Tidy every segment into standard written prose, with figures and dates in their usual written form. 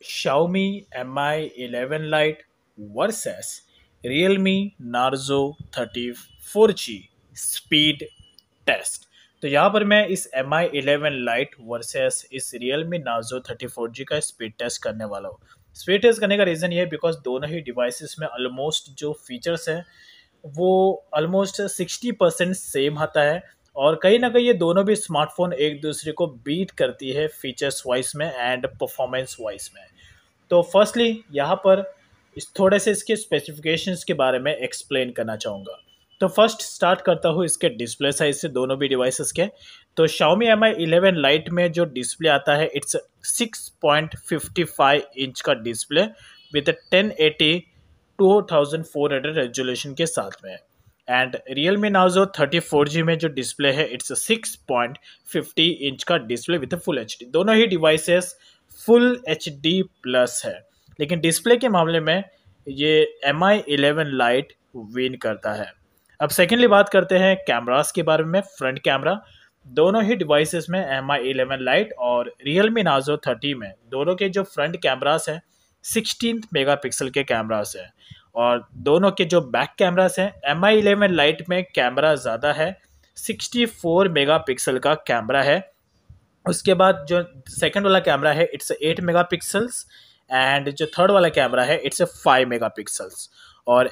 Xiaomi Mi 11 Lite versus Realme Narzo 34G speed test. तो यहाँ पर मैं इस Mi 11 Lite वर्सेस इस Realme Narzo 34G का स्पीड टेस्ट करने वाला हूँ। स्पीड टेस्ट करने का रीज़न ये है बिकॉज दोनों ही डिवाइसेस में ऑलमोस्ट जो फीचर्स हैं वो ऑलमोस्ट 60% सेम आता है, और कहीं ना कहीं ये दोनों भी स्मार्टफोन एक दूसरे को बीट करती है फीचर्स वाइज में एंड परफॉर्मेंस वाइज में। तो फर्स्टली यहाँ पर इस थोड़े से इसके स्पेसिफिकेशंस के बारे में एक्सप्लेन करना चाहूँगा। तो फर्स्ट स्टार्ट करता हूँ इसके डिस्प्ले साइज से, दोनों भी डिवाइसेस के। तो Xiaomi Mi 11 Lite में जो डिस्प्ले आता है इट्स 6.55 इंच का डिस्प्ले विद 1080 2400 रेजोल्यूशन के साथ में। एंड Realme Narzo 34G में जो डिस्प्ले है इट्स 6.50 इंच का display with full H D. दोनों ही devices full H D plus है, लेकिन डिस्प्ले के मामले में ये Mi 11 Lite विन करता है। अब सेकेंडली बात करते हैं कैमरास के बारे में। फ्रंट कैमरा दोनों ही डिवाइसेस में Mi 11 Lite और Realme Narzo 30 में दोनों के जो फ्रंट कैमरास हैं 16 मेगापिक्सल के कैमरास हैं, और दोनों के जो बैक कैमरास हैं Mi 11 Lite में कैमरा ज़्यादा है, 64 मेगापिक्सल का कैमरा है। उसके बाद जो सेकंड वाला कैमरा है इट्स 8 मेगापिक्सल्स, एंड जो थर्ड वाला कैमरा है इट्स 5 मेगापिक्सल्स। और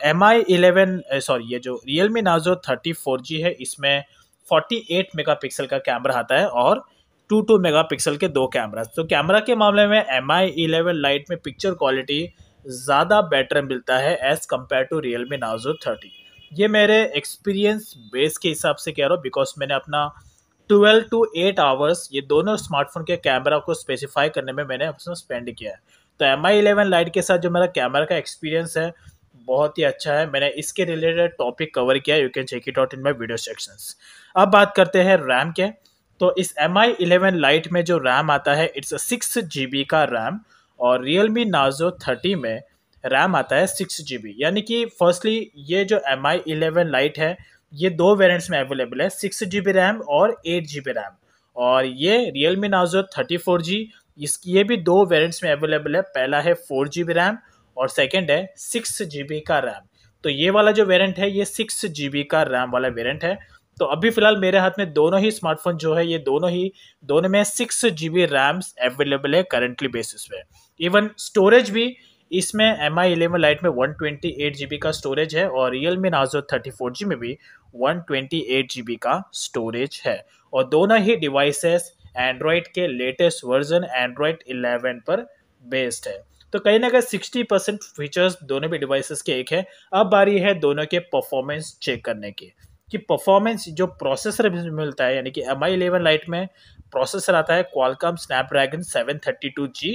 ये जो Realme Narzo 34G है इसमें 48 मेगापिक्सल का कैमरा आता है और 2 मेगापिक्सल के दो कैमरा। तो कैमरा के मामले में Mi 11 Lite में पिक्चर क्वालिटी ज़्यादा बेटर मिलता है as compare to Realme Narzo 30। ये मेरे एक्सपीरियंस बेस के हिसाब से कह रहा हूँ बिकॉज मैंने अपना 12 to 8 आवर्स ये दोनों स्मार्टफोन के कैमरा को स्पेसिफाई करने में मैंने अपना स्पेंड किया है। तो Mi 11 Lite के साथ जो मेरा कैमरा का एक्सपीरियंस है बहुत ही अच्छा है। मैंने इसके रिलेटेड टॉपिक कवर किया, you can check it out in my video sections. अब बात करते हैं रैम के। तो इस Mi 11 Lite में जो रैम आता है इट्स 6 GB का रैम, और Realme Narzo 30 में रैम आता है 6 GB। यानी कि फर्स्टली ये जो Mi 11 Lite है ये दो वेरिएंट्स में अवेलेबल है, 6 GB रैम और 8 GB रैम। और ये Realme Narzo 34G इसकी ये भी दो वेरिएंट्स में अवेलेबल है, पहला है 4 GB रैम और सेकंड है 6 GB का रैम। तो ये वाला जो वेरिएंट है ये 6 GB का रैम वाला वेरिएंट है। तो अभी फिलहाल मेरे हाथ में दोनों ही स्मार्टफोन जो है ये दोनों में 6 GB रैम्स अवेलेबल है करंटली बेसिस पे। इवन स्टोरेज भी इसमें Mi 11 Lite में 128 GB का स्टोरेज है, और Realme Narzo 34G में भी 128 GB का स्टोरेज है। और दोनों ही डिवाइसेस एंड्रॉयड के लेटेस्ट वर्जन एंड्रॉयड 11 पर बेस्ड है। तो कहीं ना कहीं 60% फीचर्स दोनों भी डिवाइसेस के एक है। अब बारी है दोनों के परफॉर्मेंस चेक करने की, कि परफॉर्मेंस जो प्रोसेसर मिलता है, यानी कि Mi 11 Lite में प्रोसेसर आता है Qualcomm Snapdragon 732G,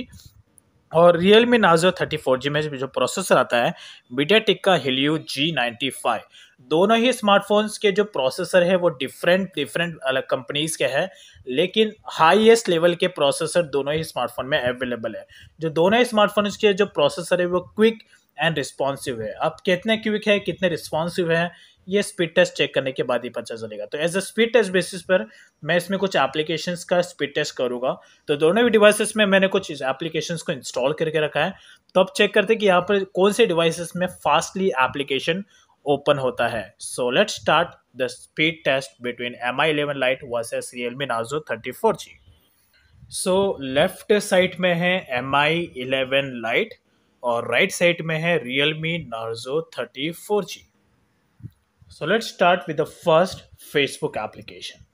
और Realme Narzo 34G में जो प्रोसेसर आता है मीडियाटेक का Helio G95। दोनों ही स्मार्टफोन्स के जो प्रोसेसर है वो डिफरेंट अलग कंपनीज के हैं, लेकिन हाईएस्ट लेवल के प्रोसेसर दोनों ही स्मार्टफोन में अवेलेबल है। जो दोनों ही स्मार्टफोन्स के जो प्रोसेसर है वो क्विक एंड रिस्पॉन्सिव है। अब कितने क्विक है कितने रिस्पॉन्सिव है ये स्पीड टेस्ट चेक करने के बाद ही पता चलेगा। तो as a speed test basis पर मैं इसमें कुछ एप्लीकेशंस का स्पीड टेस्ट करूंगा। तो दोनों भी डिवाइसेस में मैंने कुछ एप्लीकेशंस को इंस्टॉल करके रखा है। तो अब चेक करते हैं कि यहाँ पर कौन से डिवाइसेस में फास्टली एप्लीकेशन ओपन होता है। So let's start the speed test between Mi 11 Lite versus Realme Narzo 34G। So left side में है Mi 11 Lite और राइट साइड में है Realme Narzo 34G। So let's start with the first Facebook application.